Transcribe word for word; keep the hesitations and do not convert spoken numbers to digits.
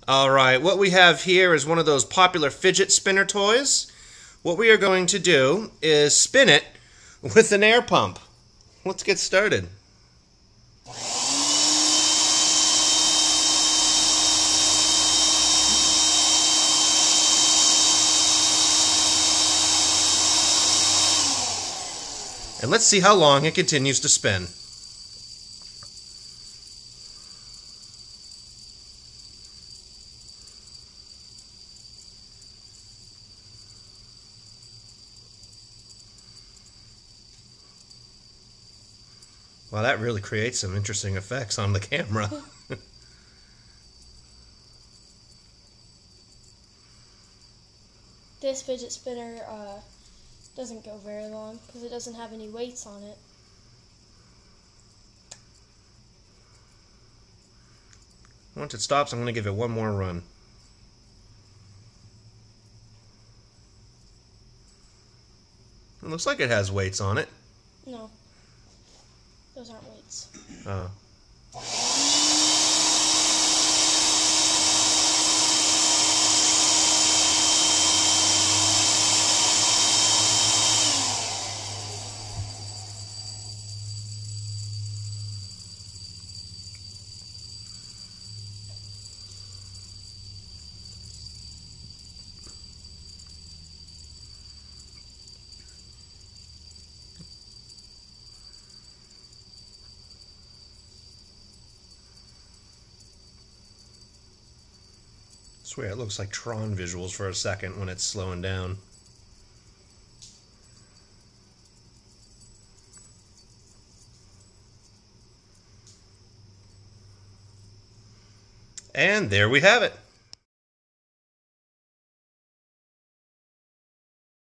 Alright, what we have here is one of those popular fidget spinner toys. What we are going to do is spin it with an air pump. Let's get started. And let's see how long it continues to spin. Wow, that really creates some interesting effects on the camera. This fidget spinner uh, doesn't go very long because it doesn't have any weights on it. Once it stops, I'm going to give it one more run. It looks like it has weights on it. No. Those aren't weights. Oh. I swear it looks like Tron visuals for a second when it's slowing down. And there we have it.